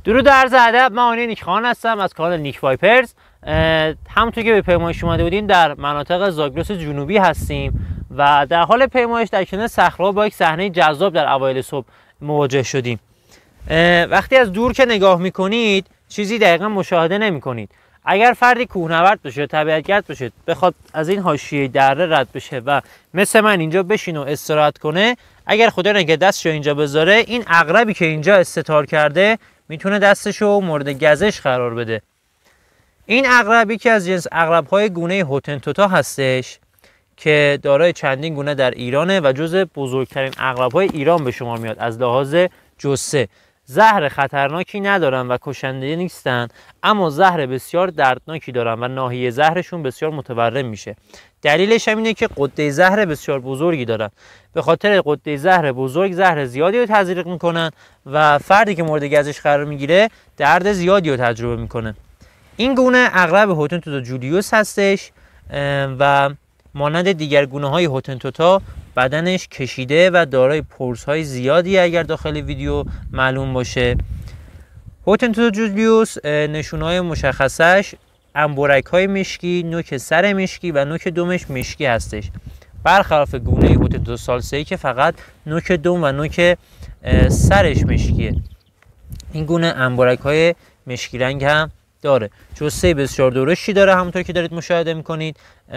درود و عرض ادب. من آنی نیک خان هستم از کانال نیک وایپرز. همونطور که به پیمایش اومده بودیم در مناطق زاگرس جنوبی هستیم و در حال پیمایش در کنار صخره‌ها با یک صحنه جذاب در اوایل صبح مواجه شدیم. وقتی از دور که نگاه میکنید چیزی دقیقا مشاهده نمیکنید. اگر فردی کوهنورد باشه، طبیعتگرد باشه، بخواد از این حاشیه دره رد بشه و مثل من اینجا بشینه و استراحت کنه، اگر خدا نگه دستشو اینجا بذاره، این عقربی که اینجا استتار کرده میتونه دستشو مورد گزش قرار بده. این عقرب یکی از جنس عقرب‌های گونه هوتنتوتا هستش که دارای چندین گونه در ایرانه و جزو بزرگترین عقرب‌های ایران به شما میاد از لحاظ جثه. زهر خطرناکی ندارن و کشنده نیستن، اما زهر بسیار دردناکی دارن و ناحیه زهرشون بسیار متورم میشه. دلیلش هم اینه که غده زهر بسیار بزرگی دارن. به خاطر غده زهر بزرگ زهر زیادی رو تزریق میکنن و فردی که مورد گزش قرار میگیره درد زیادی رو تجربه میکنه. این گونه عقرب هوتنتوتا جولیوس هستش و مانند دیگر گونه های هوتنتوتا بدنش کشیده و دارای پورس های زیادی اگر داخل ویدیو معلوم باشه. هوتنتوتا جولیوس نشونه های مشخصش انبرک های مشکی، نوک سر مشکی و نوک دمش مشکی هستش، برخلاف گونه هوتنتوتا سالسئی که فقط نوک دم و نوک سرش مشکیه. این گونه انبرک های مشکی رنگ هم داره. جثه بسیار درشتی داره همونطور که دارید مشاهده میکنید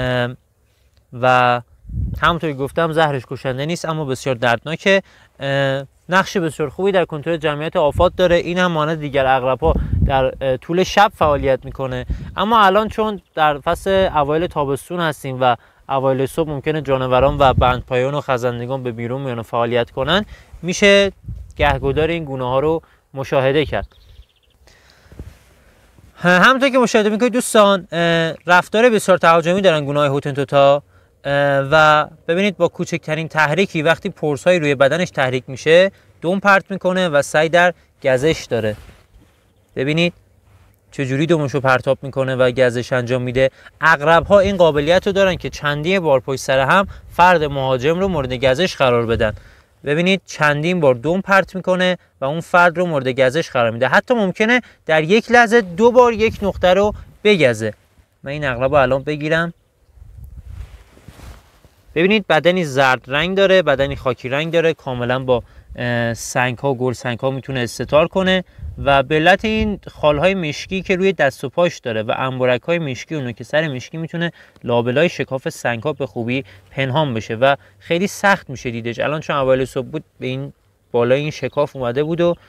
و همونطور که گفتم زهرش کشنده نیست اما بسیار دردناکه. نقش بسیار خوبی در کنترل جمعیت آفات داره. این هم مانند دیگر عقرب‌ها در طول شب فعالیت میکنه، اما الان چون در فصل اوایل تابستون هستیم و اوایل صبح ممکنه جانوران و بندپایان و خزندگان به بیرون میان و فعالیت کنن، میشه گهگدار این گونه ها رو مشاهده کرد. همونطور که مشاهده میکنید دوستان، رفتار بسیار تهاجمی دارن گونه های هوتنتوتا و ببینید با کوچکترین تحریکی وقتی پرس‌های روی بدنش تحریک میشه دم پرت میکنه و سعی در گزش داره. ببینید چجوری دمشو پرتاب میکنه و گزش انجام میده. عقرب‌ها این قابلیت رو دارن که چندین بار پشت سر هم فرد مهاجم رو مورد گزش قرار بدن. ببینید چندین بار دم پرت میکنه و اون فرد رو مورد گزش قرار میده. حتی ممکنه در یک لحظه 2 بار یک نقطه رو بگزه. من این عقرب رو الان بگیرم. ببینید بدنی زرد رنگ داره، بدنی خاکی رنگ داره، کاملا با سنگ ها و گل سنگ ها میتونه استتار کنه و به علت این خال های مشکی که روی دست و پاش داره و انبرک های مشکی و نوک سر مشکی میتونه لابلای شکاف سنگ ها به خوبی پنهان بشه و خیلی سخت میشه دیدش. الان چون اوایل صبح بود به این بالای این شکاف اومده بود و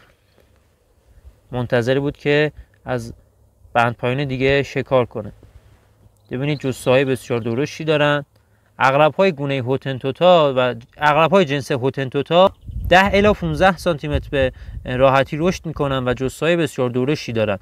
منتظر بود که از بند پایین دیگه شکار کنه. ببینید جثه های بسیار درشتی دارن. عقرب‌های گونه هوتنتوتا و عقرب‌های جنس هوتنتوتا 10 الی 15 سانتی متر به راحتی رشد میکنن و جثه‌های بسیار درشتی دارن.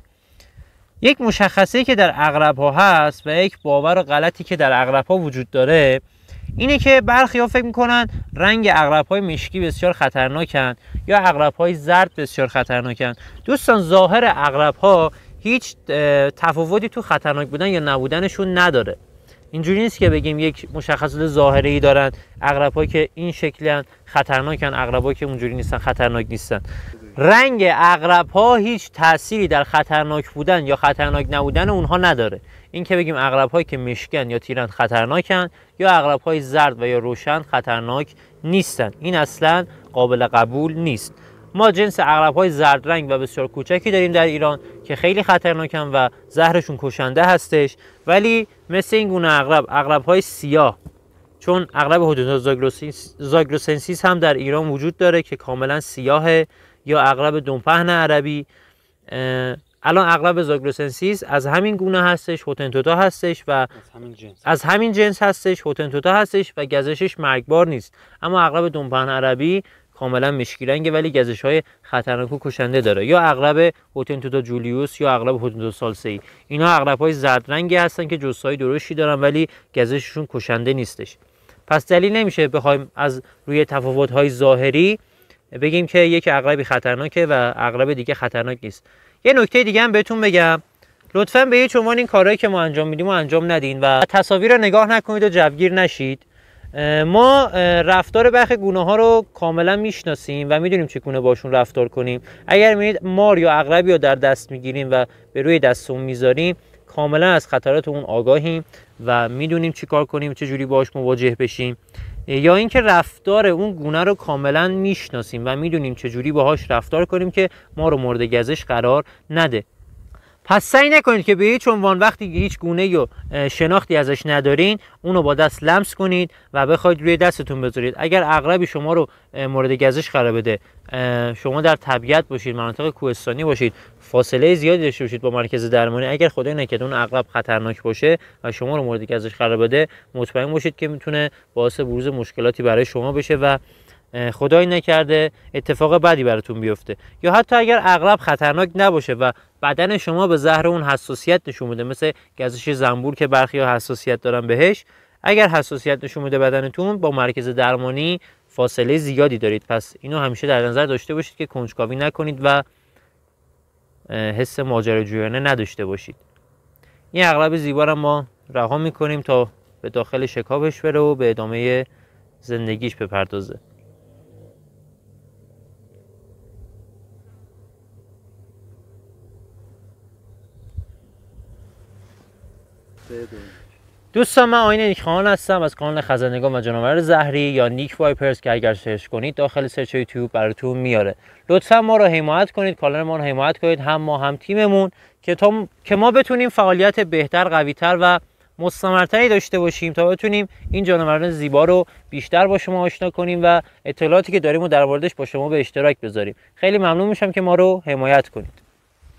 یک مشخصه‌ای که در عقرب‌ها هست و یک باور غلطی که در عقرب‌ها وجود داره اینه که برخی‌ها فکر میکنن رنگ عقرب‌های مشکی بسیار خطرناکن یا عقرب‌های زرد بسیار خطرناکن. دوستان ظاهر عقرب‌ها هیچ تفاوتی تو خطرناک بودن یا نبودنشون نداره. اینجوری نیست که بگیم یک مشخصات ظاهری دارن عقرب‌ها که این شکلن خطرناکن، عقرب‌ها که اونجوری نیستن خطرناک نیستن. رنگ عقرب‌ها هیچ تأثیری در خطرناک بودن یا خطرناک نبودن اونها نداره. این که بگیم عقرب‌هایی که مشکن یا تیرن خطرناکن یا عقرب‌های زرد و یا روشن خطرناک نیستن، این اصلا قابل قبول نیست. ما جنس عقرب‌های زرد رنگ و بسیار کوچکی داریم در ایران که خیلی خطرناکن و زهرشون کشنده هستش، ولی مثل این گونه عقرب‌های سیاه، چون عقرب هوتنتوتا زاگروسنسیس هم در ایران وجود داره که کاملا سیاهه، یا عقرب دمپهن عربی. الان عقرب زاگروسنسیس از همین گونه هستش، هوتنتوتا هستش و از همین جنس هستش، هوتنتوتا هستش و گزشش مرگبار نیست. اما عقرب دمپهن عربی کاملا مشکی رنگه ولی گزش های خطرناک و کشنده داره. یا عقرب هوتنتوتا جولیوس یا عقرب هوتنتوتا سالسئی، اینا عقرب های زرد رنگی هستن که جثه های درشتی دارن ولی گزششون کشنده نیستش. پس دلیل نمیشه بخوایم از روی تفاوت های ظاهری بگیم که یک عقربی خطرناکه و عقرب دیگه خطرناک نیست. یه نکته دیگه هم بهتون بگم، لطفاً به هیچ عنوان این کارهایی که ما انجام میدیم و انجام ندین و تصاویر رو نگاه نکنید و جوگیر نشید. ما رفتار برخی گونه ها رو کاملا میشناسیم و میدونیم چگونه باشون رفتار کنیم. اگر میبینید مار یا عقربی رو در دست میگیریم و به روی دستمون میذاریم، کاملا از خطرات اون آگاهیم و میدونیم چی کار کنیم، چه جوری باهاش مواجه بشیم. یا اینکه رفتار اون گونه رو کاملا میشناسیم و میدونیم چه جوری باهاش رفتار کنیم که ما رو مورد گزش قرار نده. پس سعی نکنید که به هیچ عنوان وقتی هیچ گونه یا شناختی ازش ندارین اونو با دست لمس کنید و بخواید روی دستتون بذارید. اگر عقربی شما رو مورد گزش قرار بده، شما در طبیعت باشید، مناطق کوهستانی باشید، فاصله زیادی داشته باشید با مرکز درمانی، اگر خدای نکرده اون عقرب خطرناک باشه و شما رو مورد گزش قرار بده، مطمئن باشید که میتونه باعث بروز مشکلاتی برای شما بشه و خدای نکرده اتفاق بدی براتون بیفته. یا حتی اگر عقرب خطرناک نباشه و بدن شما به زهر اون حساسیت نشون میده، مثل گزش زنبور که برخی‌ها حساسیت دارن بهش، اگر حساسیت نشون میده بدنتون، با مرکز درمانی فاصله زیادی دارید. پس اینو همیشه در نظر داشته باشید که کنجکاوی نکنید و حس ماجراجویانه نداشته باشید. این عقرب زیبا رو ما رها میکنیم تا به داخل شکافش بره و به ادامه زندگیش بپردازه. دوستان، من آیین نیکخان هستم از کانال خزندگان و جانور زهری یا نیک وایپرز که اگر سرچ کنید داخل سرچ یوتیوب براتون میاره. لطفا ما رو حمایت کنید، کانال ما رو حمایت کنید، هم ما هم تیممون، که ما بتونیم فعالیت بهتر، قوی‌تر و مستمرتری داشته باشیم تا بتونیم این جانوران زیبا رو بیشتر با شما آشنا کنیم و اطلاعاتی که داریم و در موردش با شما به اشتراک بذاریم. خیلی ممنون میشم که ما رو حمایت کنید.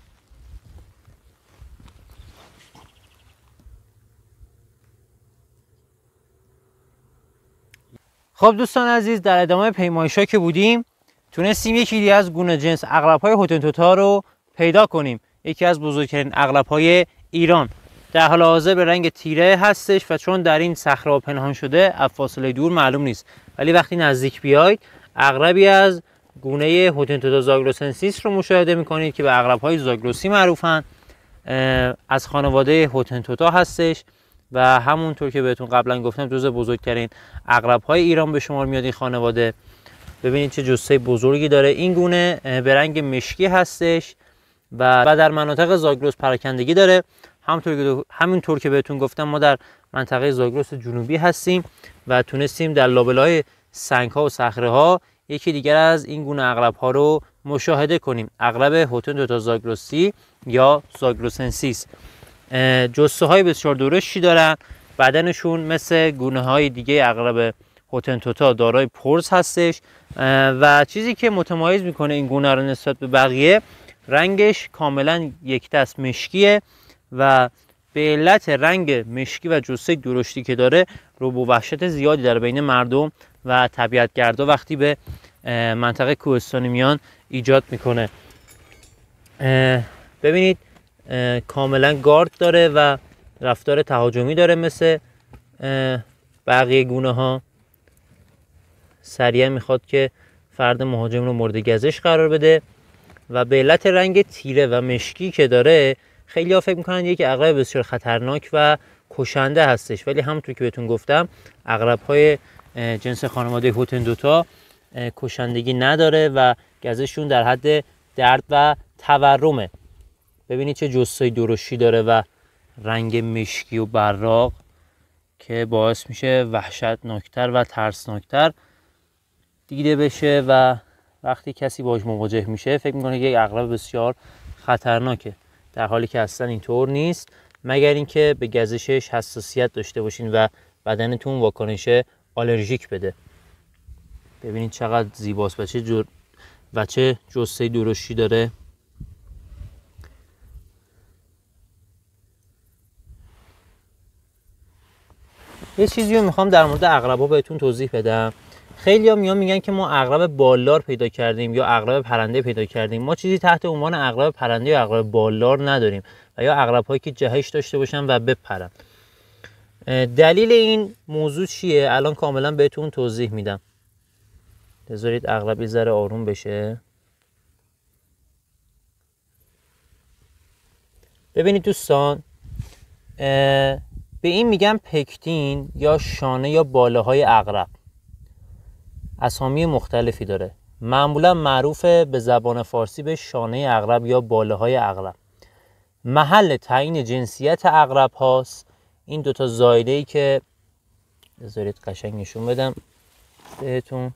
خب دوستان عزیز، در ادامه پیمایش‌ها که بودیم تونستیم یکی دیگه از گونه جنس عقرب‌های هوتنتوتا رو پیدا کنیم. یکی از بزرگترین عقرب‌های ایران، در حال حاضر به رنگ تیره هستش و چون در این صخره پنهان شده از فاصله دور معلوم نیست، ولی وقتی نزدیک بیاید عقربی از گونه هوتنتوتا زاگروسنسیس رو مشاهده می‌کنید که به عقرب‌های زاگروسی معروفن. از خانواده هوتنتوتا هستش و همونطور که بهتون قبلا گفتم جزو بزرگترین عقرب‌های ایران به شمار میاد این خانواده. ببینید چه جثه بزرگی داره. این گونه به رنگ مشکی هستش و در مناطق زاگرس پراکندگی داره. همونطور که بهتون گفتم ما در منطقه زاگرس جنوبی هستیم و تونستیم در لابلای سنگ‌ها و صخره‌ها یکی دیگر از این گونه عقرب‌ها رو مشاهده کنیم. عقرب هوتنتوتا زاگروسی یا زاگروسنسیس. جثه های بسیار درشتی دارن. بدنشون مثل گونه های دیگه عقرب هوتنتوتا دارای پرز هستش و چیزی که متمایز میکنه این گونه رو نسبت به بقیه، رنگش کاملا یک دست مشکیه و به علت رنگ مشکی و جثه درشتی که داره رو با وحشت زیادی در بین مردم و طبیعتگردا وقتی به منطقه کوهستانی میان ایجاد میکنه. ببینید کاملا گارد داره و رفتار تهاجمی داره مثل بقیه گونه ها. سریع میخواد که فرد مهاجم رو مورد گزش قرار بده و به علت رنگ تیره و مشکی که داره خیلی ها فکر میکنن یک عقرب بسیار خطرناک و کشنده هستش، ولی همونطور که بهتون گفتم عقرب های جنس خانواده هوتنتوتا کشندگی نداره و گزششون در حد درد و تورمه. ببینید چه جثه‌ای درشتی داره و رنگ مشکی و براق که باعث میشه وحشتناکتر و ترسناکتر دیده بشه و وقتی کسی باهاش مواجه میشه فکر میکنه که یک عقرب بسیار خطرناکه، در حالی که اصلا اینطور نیست، مگر اینکه به گزشش حساسیت داشته باشین و بدنتون واکنش آلرژیک بده. ببینید چقدر زیباست و چه جثه درشتی داره. یه چیزی رو میخوام در مورد عقرب‌ها بهتون توضیح بدم. خیلی‌ها میگن که ما عقرب بالدار پیدا کردیم یا عقرب پرنده پیدا کردیم. ما چیزی تحت عنوان عقرب پرنده یا عقرب بالدار نداریم و یا عقرب‌هایی که جهش داشته باشن و بپرن. دلیل این موضوع چیه؟ الان کاملا بهتون توضیح میدم. بذارید عقرب یه ذره آروم بشه. ببینید دوستان، به این میگن پکتین یا شانه یا باله های عقرب. اسامی مختلفی داره. معمولا معروفه به زبان فارسی به شانه عقرب یا باله های عقرب. محل تعیین جنسیت عقرب هاست این دوتا زایده‌ای که بذارید قشنگ نشون بدم بهتون.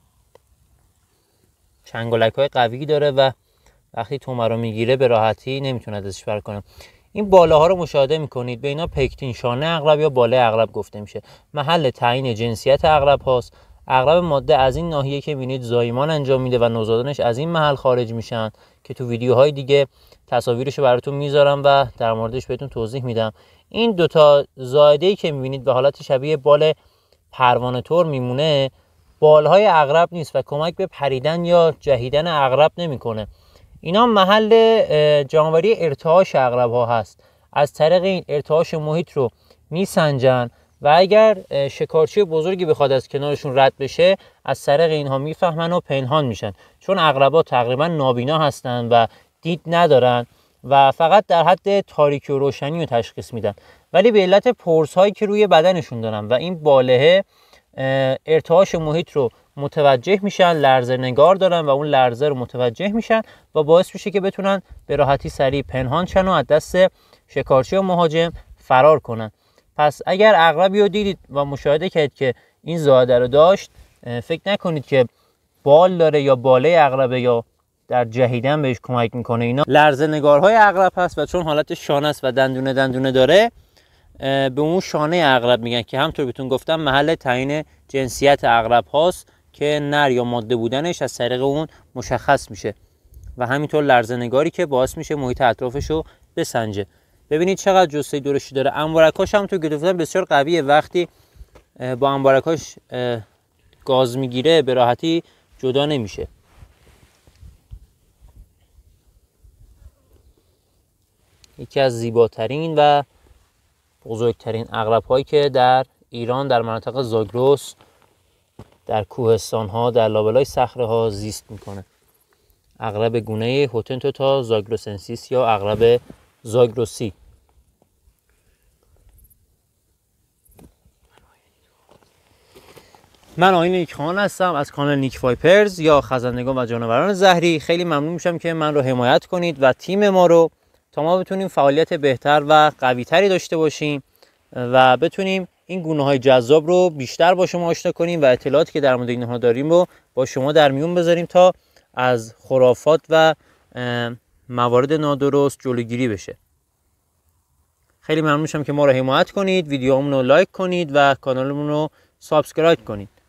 چنگالک های قوی داره و وقتی تومه رو میگیره به راحتی نمیتونه ازش فرار کنه. این باله ها رو مشاهده میکنید، به اینا پکتین شانه عقرب یا باله عقرب گفته میشه. محل تعیین جنسیت عقرب هاست. عقرب ماده از این ناحیه که میبینید زایمان انجام میده و نوزادانش از این محل خارج میشن که تو ویدیوهای دیگه تصاویرش رو براتون میذارم و در موردش بهتون توضیح میدم. این دوتا زایده‌ای که میبینید به حالت شبیه بال پروانه طور میمونه، بالهای عقرب نیست و کمک به پریدن یا جهیدن عقرب نمیکنه. اینا محل جانوری ارتعاش عقرب ها هست. از طریق این ارتعاش محیط رو میسنجن و اگر شکارچی بزرگی بخواد از کنارشون رد بشه از طریق اینها میفهمن و پنهان میشن، چون عقرب‌ها تقریبا نابینا هستن و دید ندارن و فقط در حد تاریکی و روشنی رو تشخیص میدن، ولی به علت پرس هایی که روی بدنشون دارن و این بالهه ارتعاش محیط رو متوجه میشن، لرزه نگار دارن و اون لرزه رو متوجه میشن و باعث میشه که بتونن به راحتی سریع پنهان شن و از دست شکارچی و مهاجم فرار کنن. پس اگر عقربی رو دیدید و مشاهده کردید که این زایده رو داشت، فکر نکنید که بال داره یا باله عقربه یا در جهیدن بهش کمک میکنه. اینا لرزه نگارهای عقرب هست و چون حالت شانه است و دندونه داره به اون شانه عقرب میگن که همطور بهتون گفتم محل تعیین جنسیت عقرب هاست که نر یا ماده بودنش از طریق اون مشخص میشه و همینطور لرزه نگاری که باعث میشه محیط اطرافش رو بسنجه. ببینید چقدر جثه درشتی داره. انبارکاش هم تو گرفتن بسیار قویه، وقتی با انبارکاش گاز میگیره به راحتی جدا نمیشه. یکی از زیباترین و بزرگترین عقرب هایی که در ایران در مناطق زاگرس، در کوهستان ها، در لابلای صخره ها زیست میکنه. عقرب گونه هوتنتوتا زاگرسنسیس یا عقرب زاگرسی. من آیین نیک خان هستم از کانال نیک وایپرز یا خزندگان و جانوران زهری. خیلی ممنون میشم که من رو حمایت کنید و تیم ما رو تا ما بتونیم فعالیت بهتر و قوی تری داشته باشیم و بتونیم این گونه های جذاب رو بیشتر با شما آشنا کنیم و اطلاعاتی که در مورد اینها داریم رو با شما در میون بذاریم تا از خرافات و موارد نادرست جلوگیری بشه. خیلی ممنون میشم که ما رو حمایت کنید، ویدیومون رو لایک کنید و کانالمون رو سابسکرایب کنید.